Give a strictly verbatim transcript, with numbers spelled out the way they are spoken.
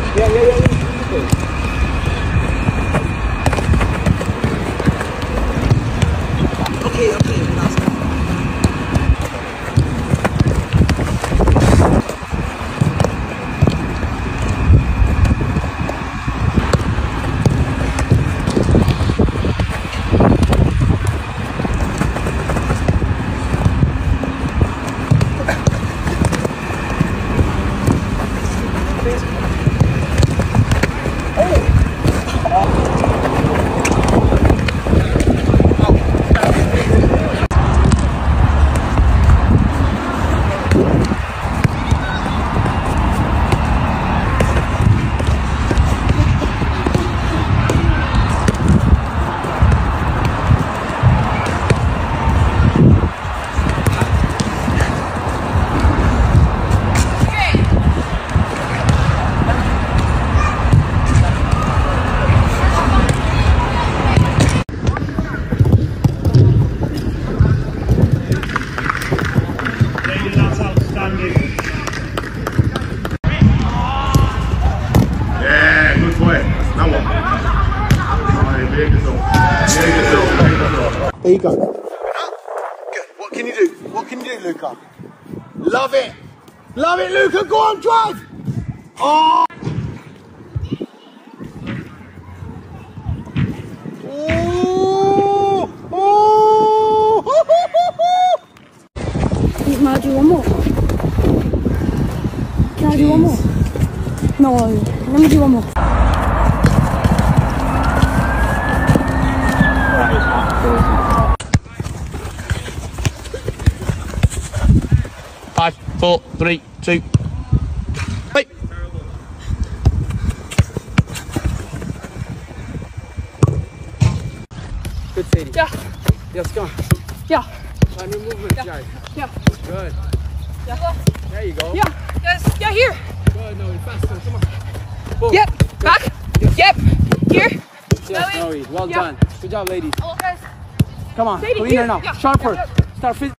Yeah, yeah, yeah. yeah. Okay, okay. Last one. There you go. Good. What can you do? What can you do, Luca? Love it. Love it, Luca. Go on, drive. Oh. Oh. Oh. Can I do one more? Can I do one more? No. Let me do one more. Five, four, three, two. Wait. Good, Sadie. Yeah. Yes, go on. Yeah. Find your movement, Yeah. guys. Yeah. Good. Yeah. There you go. Yeah. Yes. Yeah. Here. Good. No, faster. Come on. Boom. Yep. Back. Yes. Yep. Here. Yes, Noe. Well Yeah. done. Good job, ladies. Oh, guys. Come on. Sadie, Cleaner here. now. Yeah. Sharper. Yeah. Start physically.